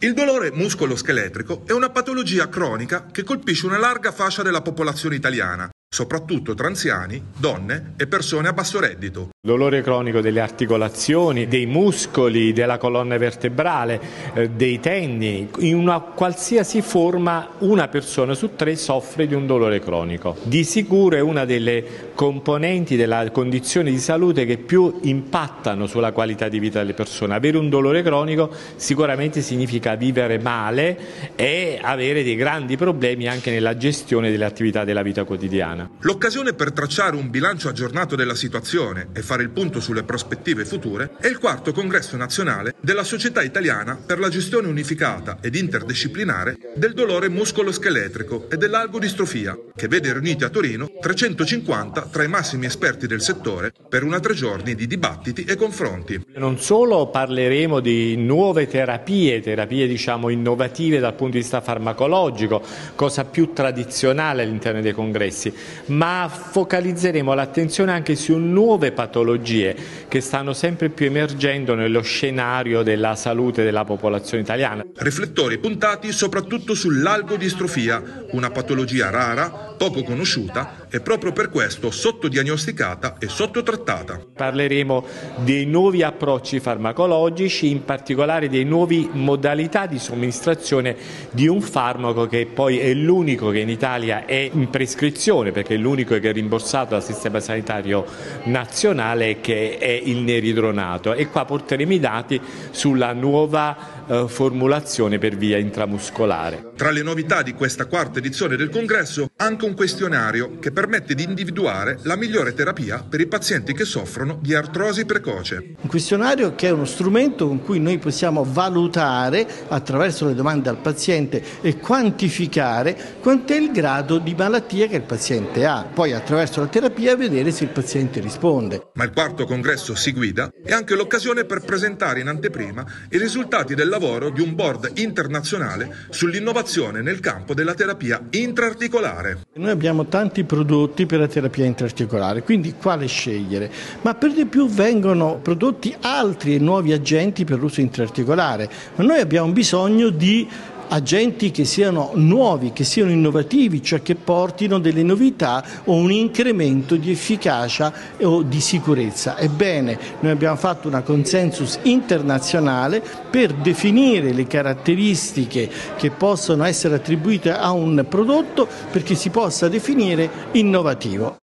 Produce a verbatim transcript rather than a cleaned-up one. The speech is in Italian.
Il dolore muscoloscheletrico è una patologia cronica che colpisce una larga fascia della popolazione italiana, soprattutto tra anziani, donne e persone a basso reddito. Dolore cronico delle articolazioni, dei muscoli, della colonna vertebrale, eh, dei tendini. In una qualsiasi forma una persona su tre soffre di un dolore cronico. Di sicuro è una delle componenti della condizione di salute che più impattano sulla qualità di vita delle persone. Avere un dolore cronico sicuramente significa vivere male e avere dei grandi problemi anche nella gestione delle attività della vita quotidiana. L'occasione per tracciare un bilancio aggiornato della situazione e fare il punto sulle prospettive future è il quarto congresso nazionale della Società Italiana per la gestione unificata ed interdisciplinare del dolore muscoloscheletrico e dell'algodistrofia, che vede riuniti a Torino trecentocinquanta tra i massimi esperti del settore per una tre giorni di dibattiti e confronti. Non solo parleremo di nuove terapie, terapie diciamo innovative dal punto di vista farmacologico, cosa più tradizionale all'interno dei congressi, ma focalizzeremo l'attenzione anche su nuove patologie che stanno sempre più emergendo nello scenario della salute della popolazione italiana. Riflettori puntati soprattutto sull'algodistrofia, una patologia rara, poco conosciuta e proprio per questo sottodiagnosticata e sottotrattata. Parleremo dei nuovi approcci farmacologici, in particolare dei nuovi modalità di somministrazione di un farmaco che poi è l'unico che in Italia è in prescrizione, perché è l'unico che è rimborsato dal sistema sanitario nazionale, che è il neridronato, e qua porteremo i dati sulla nuova eh, formulazione per via intramuscolare. Tra le novità di questa quarta edizione del congresso anche un questionario che permette di individuare la migliore terapia per i pazienti che soffrono di artrosi precoce. Un questionario che è uno strumento con cui noi possiamo valutare attraverso le domande al paziente e quantificare quant'è il grado di malattia che il paziente ha, poi attraverso la terapia vedere se il paziente risponde. Ma il quarto congresso Si Guida è anche l'occasione per presentare in anteprima i risultati del lavoro di un board internazionale sull'innovazione nel campo della terapia intraarticolare. Noi abbiamo tanti prodotti per la terapia intraarticolare, quindi quale scegliere? Ma per di più vengono prodotti altri e nuovi agenti per l'uso intraarticolare, ma noi abbiamo bisogno di agenti che siano nuovi, che siano innovativi, cioè che portino delle novità o un incremento di efficacia o di sicurezza. Ebbene, noi abbiamo fatto una consensus internazionale per definire le caratteristiche che possono essere attribuite a un prodotto perché si possa definire innovativo.